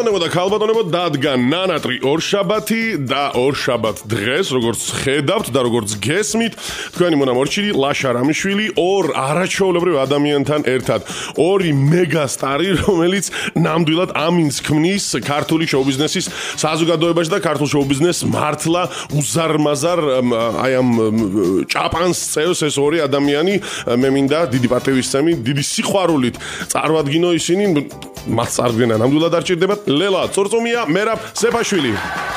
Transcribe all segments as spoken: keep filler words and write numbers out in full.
ბატონებო და ქალბატონებო დადგა ნანატრი ორშაბათი და ორშაბათ დღეს როგორც ხედავთ და როგორც გესმით თქვენი მონამორჩილი ლაშა რამიშვილი ორ არაჩვეულებრივ ადამიანთან ერთად ორი მეგასტარი რომელიც ნამდვილად ამინს ქმნის ქართული შოუ-ბიზნესის საზოგადოებაში და ქართულ შოუ-ბიზნესს მართლა უზარმაზარ აი ამ ჭაპანს წევს ეს ორი ადამიანი მე მინდა დიდი პატივისცემი დიდი სიყვარულით წარვადგინო ისინი მას წარდგენა ნამდვილად არ ჭირდებათ ლელა წორწუმია მერაბ სეფაშვილი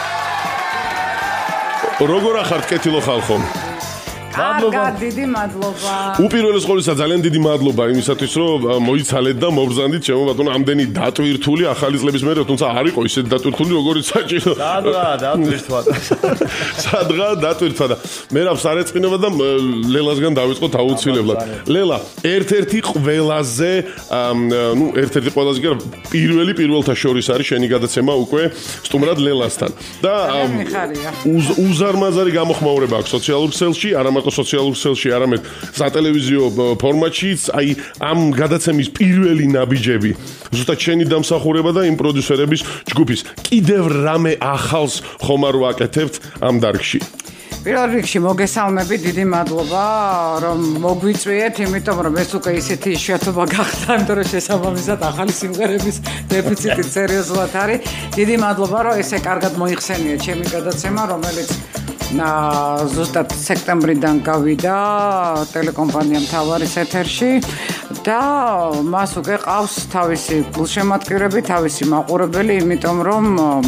როგორ ახართ კეთილო ხალხო მადლობა დიდი მადლობა უპირველეს ყოვლისა ძალიან დიდი მადლობა იმისათვის რომ მოიცალეთ და მობრძანდით ჩემო ბატონო ამდენი დატვირთული ახალი წლების მერე თუმცა არ იყო ისეთი დატვირთული როგორიც საჭირო სადღა დატვირთვა სადღა დატვირთვა და მერაბ სარეწყინობა და ლელასგან დავიწყოთ აუცილებლად ლელა ერთ-ერთი ყველაზე ნუ ერთ-ერთი ყველაზე კი არა პირველი პირველთა შორის არის შენი გადაცემა უკვე სტუმრად ლელასთან და უზარმაზარი გამოხმაურება აქვს სოციალურ ქსელში არა სოციალურ ქსელში, არამედ სატელევიზიო ფორმატშიც, აი ამ გადაცემის პირველი ნაბიჯები, ზუსტად შენი დამსახურება და იმ პროდიუსერების ჯგუფის. კიდევ რამე ახალს ხომ არ ვაკეთებთ ამ დარგში? პირველ რიგში მოგესალმები, დიდი მადლობა, რომ მოგვიწვიეთ, იმიტომ რომ ეს უკვე ისეთი იშვიათობა გახდა, იმიტომ რომ შესაბამისად ახალი სიმღერების დეფიციტი სერიოზულად არის. დიდი მადლობა, რომ ესე კარგად მოიხსენიეთ ჩემი გადაცემა, რომელიც ზუსტად სექტემბრიდან გავიდა ტელეკომპანია მთავარის ეთერში და მას უკვე ყავს თავისი გულშემატკივრები, თავისი მაყურებელი, იმიტომ რომ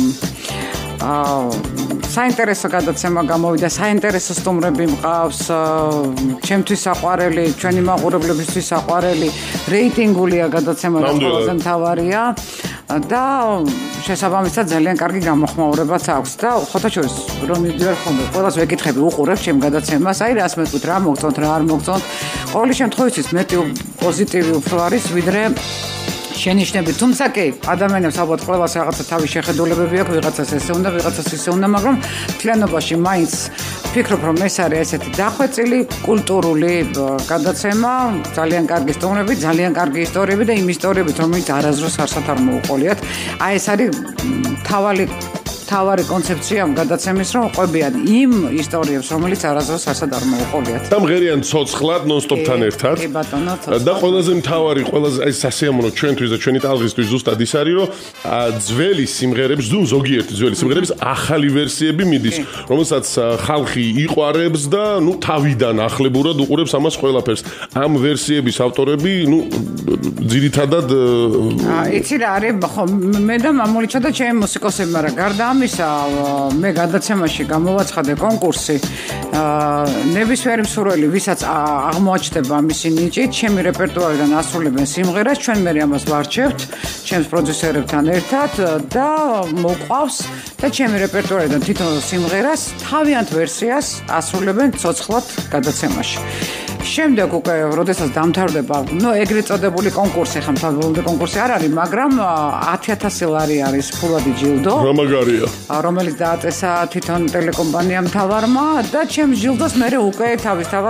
საინტერესო გადაცემა გამოვიდა, საინტერესო სტუმრები მყავს, ჩემთვის საყვარელი, ჩვენი მაყურებლებისთვის საყვარელი, რეიტინგულია გადაცემა და ყველაზე მთავარია და შესაბამისად ძალიან კარგი გამოხმაურებაც აქვს და ხოთა შორის რომ მივიდივარ ხოლმე ყველას ვეკითხები უყურებ ჩემ გადაცემას აი რას მეტყვით რა მოგწონთ რა არ მოგწონთ ყოველი შემთხვევაში მეტი პოზიტივი უფრო არის ვიდრე შენიშნები თუმცა კი ადამიანებს ალბათ ყველას რაღაცა თავის შეხედულებები აქვს ვიღაცას ესე უნდა ვიღაცას ისე უნდა მაგრამ თლიანობაში მაინც ფიქრობ რომ ეს არის ესეთი დახვეწილი კულტურული გადაცემა ძალიან კარგი სტუმრები ძალიან კარგი ისტორიები და იმ ისტორიებით რომელიც არასდროს არსად არ მოუყოლიათ აი ეს არის თავალი თავარი კონცეფცია ამ გადაცემის რომ ყვებიან იმ ისტორიებს რომელიც არასდროს არსად არ მოუყოლიათ და მღერიან ცოცხლად ნონ-სტოპთან ერთად კი ბატონო ცოცხლად და ყველაზე მთავარი ყველაზე აი სასიამოვნო ჩვენთვის და ჩვენი ტალღისთვის ზუსტად ის არის რომ ძველი სიმღერების ზუ ზოგიერთი ძველი სიმღერების ახალი ვერსიები მიდის რომელსაც ხალხი იყვარებს და ნუ თავიდან ახლებურად უყურებს ამას ყველაფერს ამ ვერსიების ავტორები ნუ ძირითადად იცი რა არის ხო მე და მამულიჩა და ჩემი მუსიკოსები მაგრამ გარდა ამისა მე გადაცემაში გამოვაცხადე კონკურსი ნებისმიერი მსურველი ვისაც აღმოაჩნდება მისი ნიჭით ჩემი რეპერტუარიდან ასრულებენ სიმღერას ჩვენ მე ამას ვარჩევთ ჩემს პროდიუსერებთან ერთად და მოყვავს და ჩემი რეპერტუარიდან თვითონ სიმღერას თავიანთ ვერსიას ასრულებენ ცოცხლად გადაცემაში შემდეგ უკვე როდესაც დამთავრდება ნუ ეგრეთ წოდებული კონკურსი ხა მთავრობამდე კონკურსი არ არის მაგრამ ათი ათასი ლარი არის ფულადი ჯილდო რა მაგარია რომელიც დააწესა თვითონ ტელეკომპანია მთავარმა და ჩემს ჯილდოს მე უკვე თავისთავად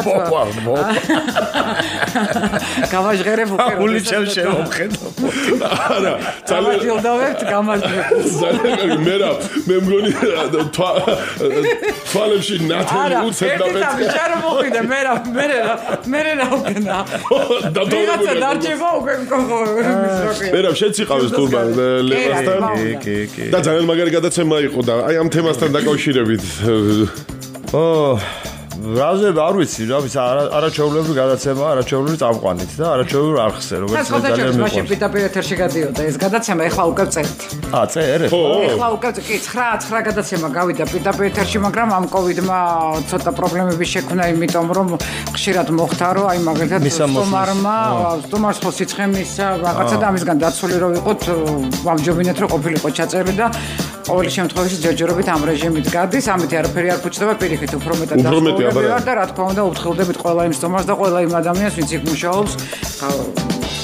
გავაჟღერებ უკვე გული ჩემ შემომხედო არა ძალიან ჯილდოვებთ გამარჯვებთ ძალიან მე რა მე მგონი თვალებში ნათელი უცებ და პეცი არა ბიჭარო მოხიდა მე რა მე რა მე რა უკენა ვიღაცა დარჩება უკვე მკოხო მე რა შეციყავეს თურმე ლევასთან კი კი და ძალიან მაგარი გადაცემა იყო და აი ამ თემასთან დაკავშირებით ო რაზე არ ვიცი რა ვიცი არაჩვეულებრივი გადაცემა არაჩვეულებრივი წამყვანით და არაჩვეულებრივი არხზე როგორც ძალიან მეყვარს მაშინ პიტაპირ ეთერში გადიოდა ეს გადაცემა ეხლა უკვე წერთ ა წერეთ ეხლა უკვე კი ცხრა ცხრა გადაცემა გავიდა პიტაპირ ეთერში მაგრამ ამ კოვიდმა ცოტა პრობლემები შექმნა იმიტომ რომ ხშირად მოხდა რომ აი მაგალითად სტუმარმა სტუმარს ხო სიცხემისა რაღაცა და ამისგან დაცული რომ ვიყოთ ვამჯობინეთ რომ ყოფილიყო ჩაწერილი და ყოველი შემთხვევაში ჯერჯერობით ამ რეჟიმით გადის ამით არაფერი არ ფუჭდება პირიქით უფრო მეტად დასწავლები და რა თქმა უნდა უთხრობდებით ყველა იმ სტუმარს და ყველა იმ ადამიანს ვინც იქ მუშაობს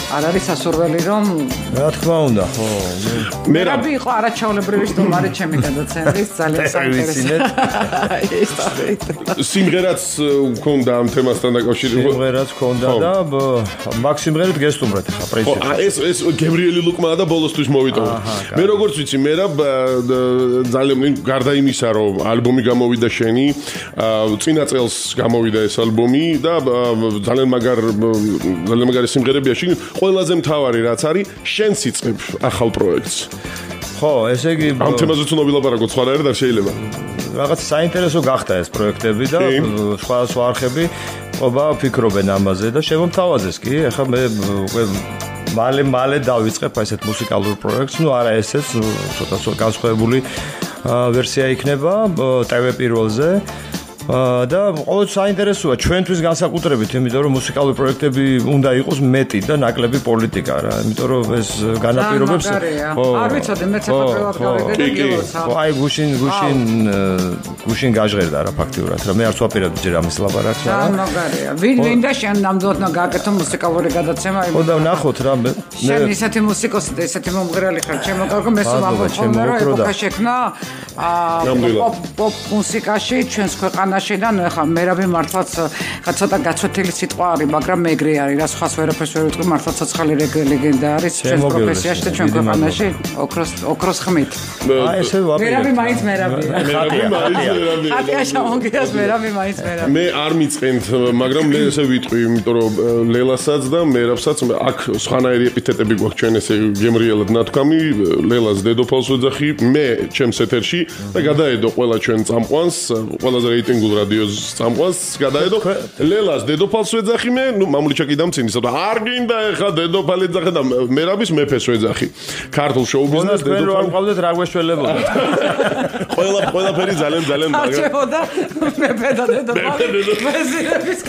არ არის სასურველი რომ რა თქმა უნდა ხო მე რა იყო არაჩვეულებრივი სტუმარი ჩემი გადაცემის ძალიან საინტერესო სიმღერაც მქონდა ამ თემასთან დაკავშირებით სიმღერაც მქონდა და მაგ სიმღერით გესტუმრეთ ხა პრინციპი ეს ეს გებრიელი ლუკმაა და ბოლოსთვის მოვიტოვე მე როგორც ვიცი მე რა ძალიან გარდა იმისა რომ ალბომი გამოვიდა შენი წინა წელს გამოვიდა ეს ალბომი და ძალიან მაგარ ძალიან მაგარი სიმღერებია შეგ ყველაზე მთავარი რაც არის შენს იწყებ ახალ პროექტს ხო ესე იგი ამ თემაზე თუ ვილაპარაკოთ სხვა რა შეიძლება რაღაც საინტერესო გახდა ეს პროექტები და სხვა სხვა არხები ყობა ფიქრობენ ამაზე და შემომთავაზეს კი ახლა მე უკვე მალე მალე დავიწყებ ესეთ მუსიკალურ პროექტს ნუ არა ესეც ცოტა განსხვავებული ვერსია იქნება ტევ პირველზე და ყოველთვის საინტერესოა ჩვენთვის განსაკუთრებით, იმიტომ რომ მუსიკალური პროექტები უნდა იყოს მეტი და ნაკლები პოლიტიკა რა, იმიტომ რომ ეს განაპირობებს ხო არ ვიცოდი მე ცეკვებად გავიგე და გილოცა ხო აი გუშინ გუშინ გუშინ გაჟღერდა რა ფაქტიურად რა მე არ ვაპირებდი ჯერ ამის ლაპარაკს რა რა მაგარია ვინ ვინ და შენ ნამდვილად გაკეთო მუსიკალური გადაცემა ხო და ვნახოთ რა მე შენ ისეთი მუსიკოსი და ისეთი მომღერალი ხარ ჩემო კარგო მე სულ ამბობ რომ ეპოქა შექმნა პოპ მუსიკაში ჩვენს ქვეყანაში და ნუ ახლა მერაბი მართლაც ხა ცოტა გაცვეთილი სიტყვა არის მაგრამ მეგრე არის რა სხვას ვერაფერს ვერ ვიტყვი მართლაც ცოცხალი ლეგენდა არის ჩვენს პროფესიაში და ჩვენ ქვეყანაში ოქროს ოქროს ხმით აი ესე ვაპირებ მერაბი მაინც მერაბია მერაბი მაინც მერაბია ხატია შემოგიას მერაბი მაინც მერაბია მე არ მიწენთ მაგრამ მე ესე ვიტყვი იმიტომ რომ ლელასაც და მერაბსაც აქ სხვანაირი ეპითეტები გვაქვს ჩვენ ესე გემრიელად ნათქვამი ლელას დედოფალს ვეძახი მე ჩემს ეთერში და გადაედო ყველა ჩვენ წამყვანს ყველაზე რეიტინგულ რადიოს წამყვანს გადაედო ლელას დედოფალს ვეძახი მე ნუ მამული ჩაკი დამცინის და არ გინდა ეხა დედოფალი ეძახე და მერაბის მეფეს ვეძახი ქართულ შოუ ბიზნეს დედოფალს არ მყავდეთ რა გვეშველებოდა ყველა ყველაფერი ძალიან ძალიან მაგრამ არჩევოდა მეფე და დედოფალი პრეზიდენტის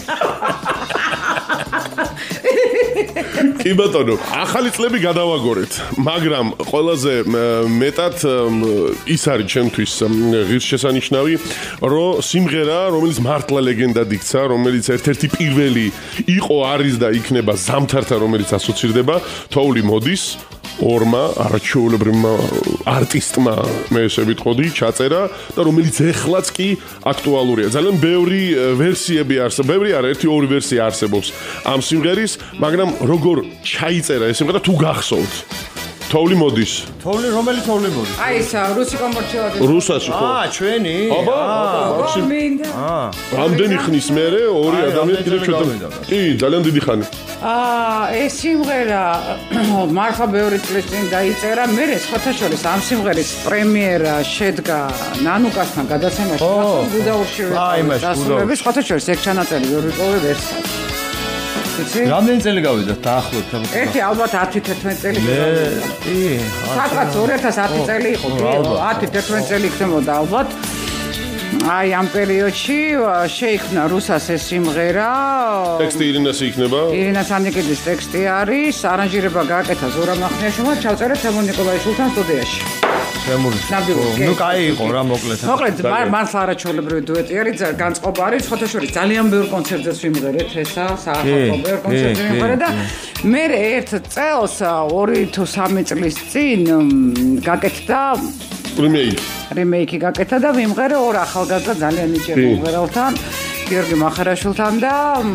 კი ბატონო, ახალი წლები გადავაგორეთ, მაგრამ ყველაზე მეტად ის არის ჩემთვის ღირსშესანიშნავი, რომ სიმღერა, რომელიც მართლა ლეგენდად იქცა, რომელიც ერთ-ერთი პირველი იყო, არის და იქნება ზამთართან, რომელიც ასოცირდება, თოვლი მოდის ორმა არაჩვეულებრივმა არტისტმა მე ესე ვიტყოდი ჩაწერა და რომელიც ეხლაც კი აქტუალურია. ძალიან ბევრი ვერსიები არსებობს, ბევრი არა, ერთი ორი ვერსია არსებობს ამ სიმღერის, მაგრამ როგორ ჩაიწერა ეს სიმღერა თუ გახსოვთ? თოვლი მოდის. თოვლი რომელი თოვლი მოდის? აი ეს რუსი კომპორჩილადი. რუსაში ხო? აა, ჩვენი? აბა, მაქსიმ. აა. რამდენი ხნის მერე ორი ადამიანი კიდევ ჩვენ. კი, ძალიან დიდი ხანი. აა, ეს სიმღერა მართლა ბევრი წლის წინ დაიწერა. მე სხვათა შორის ამ სიმღერის პრემიერა შედგა ნანუკასთან გადაცემაში, გუდაურში ვიყავი. დასრულების სხვათა შორის ეგ ჩანაწერი ვერ ვიყავი ვერსად. რამდენი წელი გავიდა დაახლოებით? ერთი ალბათ ათი თერთმეტი წელი გავიდა. კი, სადღაც ორი ათას ათი წელი იყო, ათი თერთმეტი წელი იქნებოდა ალბათ. აი ამ პერიოდში შეიქმნა რუსას ეს სიმღერა. ტექსტი ირინას იქნება. ირინა სანიკიძის ტექსტი არის, არანჟირება გააკეთა ზურა მახნიაშვილმა, ჩავწერა თემო ნიკოლაიშვილთან სტუდიაში. ნუ კაი იყო რა მოკლედ. მოკლედ მართლა არაჩვეულებრივი დუეტი არის, განწყობა არის, სხვათა შორის ძალიან ბევრ კონცერტზე ვიმღერეთ ესა, საახალწლო ბევრ კონცერტზე ვიმღერე და მე ერთ წელს ორი თუ სამი წლის წინ გაკეთდა რიმეიკი. რიმეიკი გაკეთდა და ვიმღერე ორ ახალგაზრდა ძალიან ნიჭიერ მომღერალთან, გიორგი მახარაშვილთან და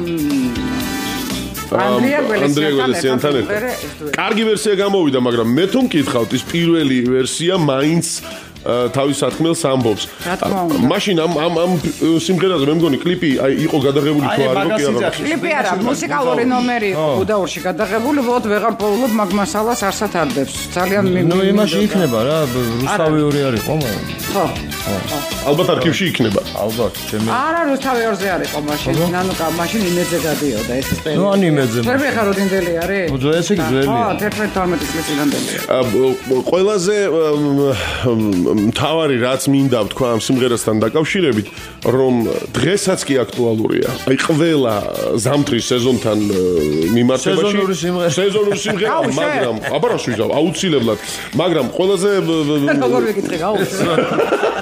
ანდრია გველესიანთან ერთად. კარგი ვერსია გამოვიდა, მაგრამ მე თუ მკითხავთ, ის პირველი ვერსია მაინც თავის სათქმელს ამბობს. მაშინ ამ ამ ამ სიმღერაზე მე მგონი კლიპი აი იყო გადაღებული თუ არა კი არა. კლიპი არა, მუსიკალური ნომერი იყო გუდაურში გადაღებული, ვოთ ვეღარ პოულობ მაგ მასალას არსად არდებს. ძალიან მინდა. ნუ იმაში იქნება რა, რუსთავი ორი არის ხო? ხო. ალბათ არქივში იქნება. ალბათ, ჩემი. არა, რუსთავი ორზე არის ყო მაშინ. ნანუკა მაშინ იმედზე გადიოდა ეს პერიოდი. ნუ ან იმედზე. ფერმე ხარ ოდინდელი არის? უძო ესე კი ძველია. ხო, თერთმეტი თორმეტი წლის წინანდელია. ყველაზე მთავარი რაც მინდა ვთქვა ამ სიმღერასთან დაკავშირებით, რომ დღესაც კი აქტუალურია. აი ყველა ზამთრის სეზონთან მიმართებაში სეზონური სიმღერა. სეზონური სიმღერა, მაგრამ აბარას ვიზავ, აუცილებლად. მაგრამ ყველაზე როგორ ვიკითხე გაუშვი.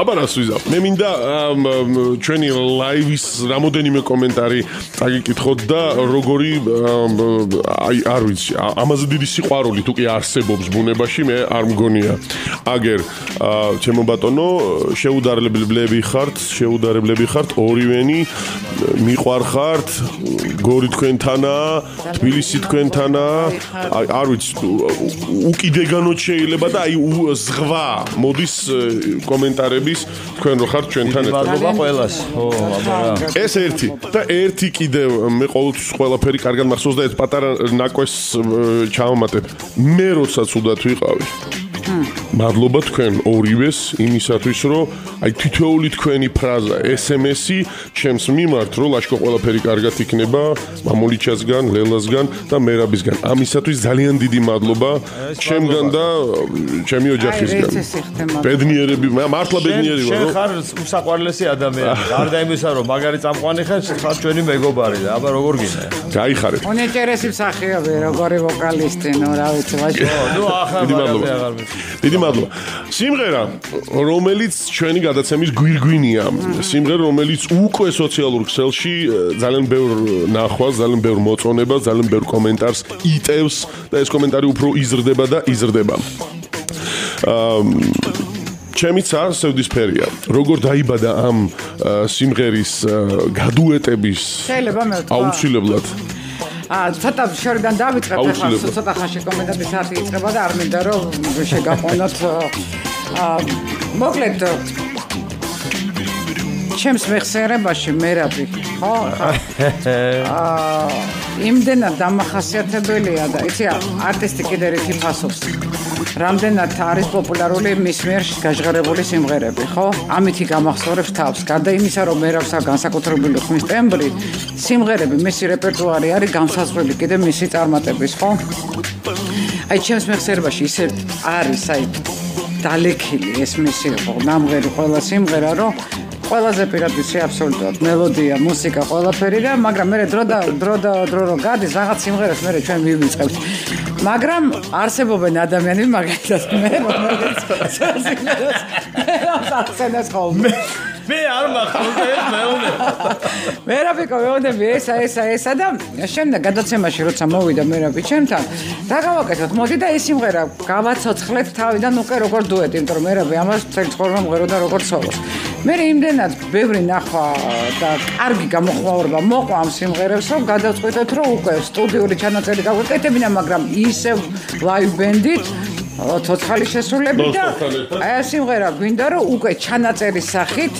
აბა რას ვიზავ მე მინდა ჩვენი ლაივის რამოდენიმე კომენტარი წაგიკითხოთ და როგორი აი არ ვიცი ამაზე დიდი სიყვარული თუ კი არსებობს ბუნებაში მე არ მგონია აგერ ჩემო ბატონო შეუდარებლები ხართ შეუდარებლები ხართ ორივენი მიყვარხართ გორი თქვენთანაა თბილისი თქვენთანაა არ ვიცი უკიდეგანოთ შეიძლება და აი ზღვა მოდის კომენტარების თქვენ რო ხართ ჩვენთან ერთად მადლობა ყველას ო აბა ეს ერთი და ერთი კიდევ მე ყოველთვის ყველაფერი კარგად მახსოვს და ეს პატარა ნაკვეს ჩავამატებ მე როდესაც უდათ ვიყავი მადლობა თქვენ ორივეს იმისათვის რომ აი თითოეული თქვენი ფრაზა ესემესი ჩემს მიმართ რომ ლაშქო ყველაფერი კარგად იქნება მამულიჩასგან ლელასგან და მერაბისგან ამისათვის ძალიან დიდი მადლობა ჩემგან და ჩემი ოჯახისგან ბედნიერები მართლა ბედნიერი ვარ შენ ხარ უსაყვარლესი ადამიანი გარდა იმისა რომ მაგარი წამყვანი ხარ ხარ ჩვენი მეგობარი და აბა როგორ გინდა გაიხარეთ უნეჭერესი მსახიობი როგორი ვოკალისტი ნუ რა ვიცი ვაჟი ნუ ახლა აღარ ვიცი დიდი მადლობა. სიმღერა, რომელიც ჩვენი გადაცემის გვირგვინია, სიმღერა, რომელიც უკვე სოციალურ ქსელში ძალიან ბევრ ნახვას, ძალიან ბევრ მოწონებას, ძალიან ბევრ კომენტარს იტევს და ეს კომენტარი უფრო იზრდება და იზრდება. აა ჩემიც არ სევდისფერია. როგორ დაიბადა ამ სიმღერის გადუეტების შეიძლება მე ვთქვა აუცილებლად აა ცოტა შორიდან დავიწყებ ახლა ცოტა ხანში კომენტების საათი იწყება და არ მინდა რომ შეგაყვანოთ აა მოკლედ ჩემს მეხსიერებაში მერაბი ხო აა იმდენად დამახასიათებელია და იცი არტისტი კიდე რითი ფასობს რამდენად არის პოპულარული მის მიერ გაჟღერებული სიმღერები, ხო? ამითი გამახსოვრებს თავს. გარდა იმისა, რომ მერავს აქვს განსაკუთრებული ხმის ტემბრი, სიმღერები მისი რეპერტუარი არის განსაზღვრული კიდე მისი წარმატების, ხო? აი ჩემს მეხსიერებაში ისე არის, აი დალექილი ეს მისი ნამღერი ყველა სიმღერა, რომ ყველაზე პირადისი აბსოლუტურად მელოდია, მუსიკა, ყველაფერი და მაგრამ მე დრო და დრო და დრო რო გადის რაღაც სიმღერას მე ჩვენ ვივიწყებთ. მაგრამ არსებობენ ადამიანები მაგალითად მე რომელიც სიმღერას ახსენებს ხოლმე მე არ მახსოვს ეს მეუბნება მერაბიკო მეუბნები ესა ესა ესა და შემდეგ გადაცემაში როცა მოვიდა მერაბი ჩემთან დაგავაკეთოთ მოდი და ეს სიმღერა გავაცოცხლეთ თავიდან უკვე როგორ დუეტი იმიტომ რომ მერაბი ამას წელი ცხოვრება მღეროდა როგორ სოლო მე იმდენად ბევრი ნახვა და კარგი გამოხმაურება მოყვა ამ სიმღერებს რომ გადავწყვიტეთ რომ უკვე სტუდიური ჩანაწერი გავაკეთებინა მაგრამ ისევ ლაივ ბენდით ცოცხალი შესრულებით და აი ეს სიმღერა გვინდა რომ უკვე ჩანაწერის სახით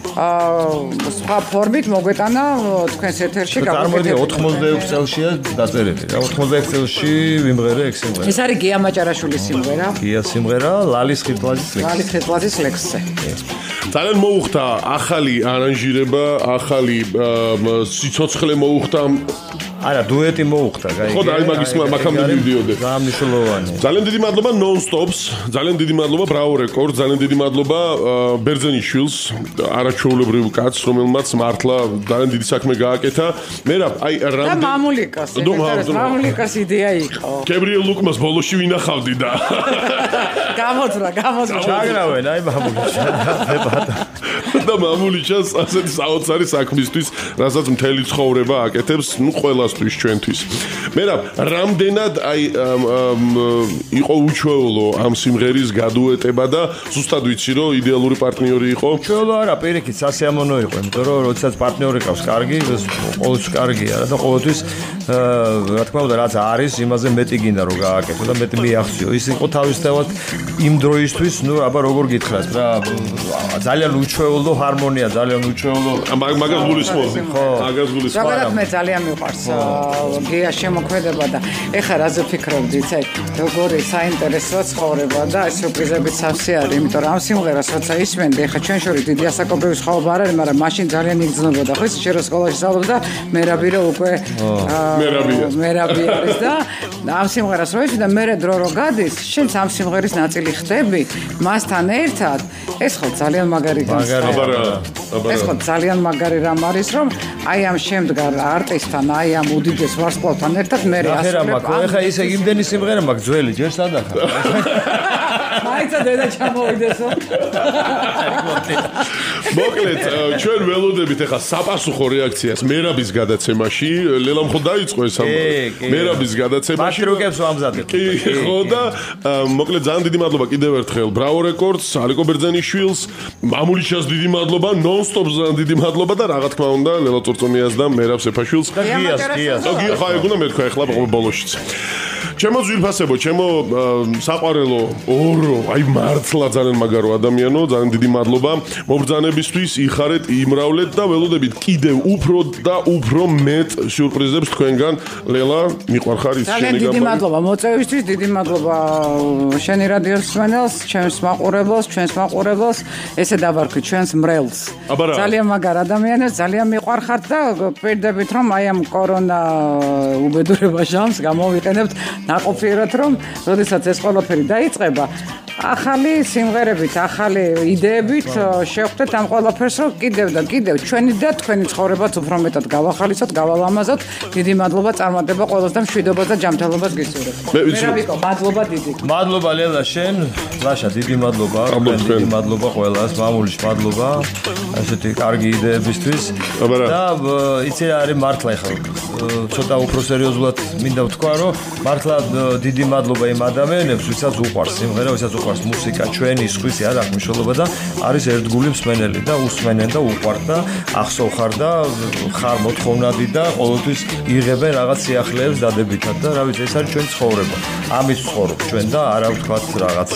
აა სხვა ფორმით მოგვეტანა თქვენს ეთერში გამოგედი ოთხმოცდაექვსი წელშია დაწერილი რა ოთხმოცდაექვსი წელში ვიმღერე ეგ სიმღერა ეს არის გია მაჭარაშვილის სიმღერა გია სიმღერა ლალის ხირტლაძის ლექსზე ლალის ხირტლაძის ლექსზე ძალიან მოუხდა ახალი არანჟირება ახალი სიცოცხლე მოუხდა არა დუეტი მოუხდა გაიგე ხო და აი მაგის მაგამდე მივდიოდე გამნიშნულოვანი ძალიან დიდი მადლობა Non-Stops ძალიან დიდი მადლობა Bravo Records ძალიან დიდი მადლობა ბერძენიშვილს არაჩვეულებრივ კაცს რომელმაც მართლა ძალიან დიდი საქმე გააკეთა მე რა აი და მამულიკას მამულიკას იდეა იყო გებრიელ ლუკმას ბოლოში ვინახავდი და გამოძრა გამოძრა ჩაგრავენ აი მამულიშა და მამულიშას ასეთი საოცარი საქმისთვის რასაც მთელი ცხოვრება აკეთებს ნუ ყველასთვის ჩვენთვის მე რა რამდენად აი იყო უჩვეულო ამ სიმღერის გადუეტება და ზუსტად ვიცი რომ იდეალური პარტნიორი იყო უჩვეულო არა პირიქით სასიამოვნო იყო იმიტომ რომ როდესაც პარტნიორი ყავს კარგი ყოველთვის კარგია რა და ყოველთვის რა თქმა უნდა რაც არის იმაზე მეტი გინდა რომ გააკეთო და მეტი მიახციო ის იყო თავისთავად იმ დროისთვის ნუ აბა როგორ გითხრათ რა ძალიან უჩვეულო ჰარმონია ძალიან უჩვეულო მაგას გულისხმობ ხო მაგას გულისხმობ ზოგადად მე ძალიან მიყვარს გია შემოქმედება და ეხლა რაზე ფიქრობდი ცაი როგორი საინტერესო ცხოვრება და სიურპრიზები სავსე არის იმიტომ რომ ამ სიმღერას როცა ისმენდი ეხლა ჩვენ შორის დიდი ასაკობრივი სხვაობა არ არის მაგრამ მაშინ ძალიან იგრძნობოდა ხო ის შენ რო სკოლაში სწავლობდა და მერაბი რო უკვე მერაბია მერაბი არის და ამ სიმღერას რო ისმენდი და მე დრო რო გადის შენ ამ სიმღერის ნაწილი ხდები მასთან ერთად ეს ხო ძალიან მაგარი მაგარი აბარა, აბარა. ეს ხო ძალიან მაგარი რამ არის, რომ აი ამ შემდგარ არტისტთან, აი ამ უდიდეს ვარსკვლავთან ერთად მე ასრულებ. ახლა ისე იმდენი სიმღერა მაქვს ძველი, ჯერ სადახა. მაიცა დედა ჩამოვიდესო. მოკლედ, ჩვენ ველოდებით ახლა sapasukho რეაქციას მერაბის გადაცემაში. ლელამ ხო დაიწყო ეს ამ მერაბის გადაცემაში. მატროკებს ვამზადებ. კი, ხო და მოკლედ ძალიან დიდი მადლობა კიდევ ერთხელ Bravo Records, ალიკო ბერძენიშვილს, მამულიშას დიდი მადლობა, Non-Stop ძალიან დიდი მადლობა და რა თქმა უნდა, ლელა წორწონიას და მერაბ სეფაშვილს. და გიას, გიას. და გია ხა ეგუნა მეთქვა ახლა ბოლოშიც. ჩემო ძვირფასებო, ჩემო საყვარელო, ორო, აი მართლა ძალიან მაგარო ადამიანო, ძალიან დიდი მადლობა მობრძანებისთვის, იხარეთ, იმრავლეთ და ველოდებით კიდევ უფრო და უფრო მეტ სიურპრიზებს თქვენგან. ლელა, მიყვარხარ ის შენი ძალიან დიდი მადლობა მოწვევისთვის, დიდი მადლობა შენი რადიოს მსმენელს, ჩემს მაყურებელს, ჩვენს მაყურებელს, ესე დავარქვი ჩვენს მრევლს. ძალიან მაგარ ადამიანებს, ძალიან მიყვარხართ და პირდებით რომ აი ამ კორონა უბედურება ჟამს გამოვიყენებთ ნაყოფიერად რომ როდესაც ეს ყველაფერი დაიწყება ახალი სიმღერებით, ახალი იდეებით შევხვდეთ ამ ყველაფერს რომ კიდევ და კიდევ ჩვენი და თქვენი ცხოვრებაც უფრო მეტად გავახალისოთ, გავალამაზოთ. დიდი მადლობა წარმატება ყველას და მშვიდობას და ჯანმრთელობას გისურვებთ. მერაბიკო, მადლობა დიდი. მადლობა ლელა შენ, ლაშა დიდი მადლობა, დიდი მადლობა ყველას, მამულის მადლობა ასეთი კარგი იდეებისთვის. და იცი რა არის მართლა ახლა ცოტა უფრო სერიოზულად მინდა ვთქვა რომ მართლა დიდი მადლობა იმ ადამიანებს, ვისაც უყვარს სიმღერა, ვისაც უყვარს მუსიკა, ჩვენი სხვისი არ აქვს მნიშვნელობა და არის ერთგული მსმენელი და უსმენენ და უყვართ და ახსოვ ხარ და ხარ მოთხოვნადი და ყოველთვის იღებენ რაღაც სიახლეებს დადებითად და რა ვიცი ეს არის ჩვენი ცხოვრება. ამით ვცხოვრობ ჩვენ და არა ვთქვათ რაღაც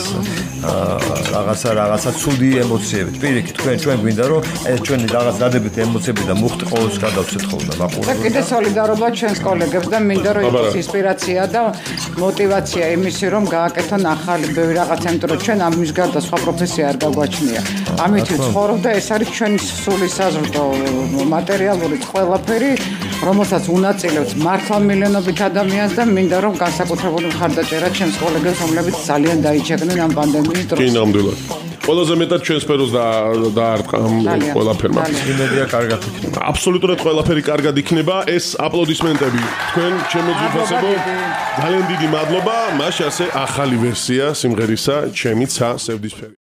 რაღაცა რაღაცა ცუდი ემოციებით. პირიქით თქვენ ჩვენ გვინდა რომ ეს ჩვენი რაღაც დადებითი ემოციები და მუხტი ყოველთვის გადავცეთ ხოლმე მაყურებელს. და კიდე სოლიდარობა ჩვენს კოლეგებს და მინდა რომ იყოს ინსპირაცია და мотивация იმისი რომ გააკეთონ ახალი ბევრი რაღაცა, იმიტომ რომ ჩვენ ამის გარდა სხვა პროფესია არ გაგვაჩნია. ამით ვცხოვრობ და ეს არის ჩვენი სული საზრდო მატერიალური ყველაფერი, რომელსაც უნაწილებს მართლა მილიონობით ადამიანს და მინდა რომ განსაკუთრებული მხარდაჭერა ჩემს კოლეგებს, რომლებიც ძალიან დაიჩაგნენ ამ პანდემიის დროს. კი, ნამდვილად. ყველაზე მეტად ჩვენ სფეროს და დაარტყა ამ ყველაფერმა. იმედია კარგად იქნება. აბსოლუტურად ყველაფერი კარგად იქნება. ეს აპლოდისმენტები თქვენ ჩემო ძვირფასებო. ძალიან დიდი მადლობა. მაშინ ასე ახალი ვერსია სიმღერისა ჩემი ცა სევდისფერი.